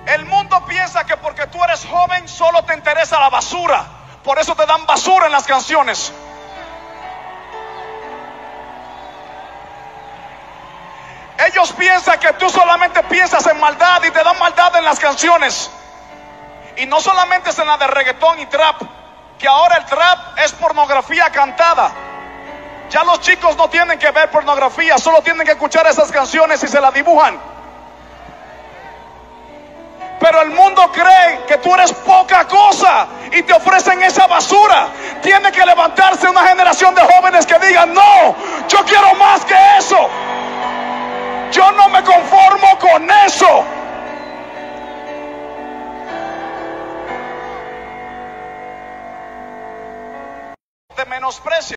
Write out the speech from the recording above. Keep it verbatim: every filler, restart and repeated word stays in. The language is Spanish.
El mundo piensa que porque tú eres joven solo te interesa la basura. Por eso te dan basura en las canciones. Ellos piensan que tú solamente piensas en maldad y te dan maldad en las canciones. Y no solamente es en la de reggaetón y trap, que ahora el trap es pornografía cantada. Ya los chicos no tienen que ver pornografía, solo tienen que escuchar esas canciones y se las dibujan. Pero el mundo cree que tú eres poca cosa y te ofrecen esa basura. Tiene que levantarse una generación de jóvenes que digan: no, yo quiero más que eso. Yo no me conformo con eso. Te menosprecio.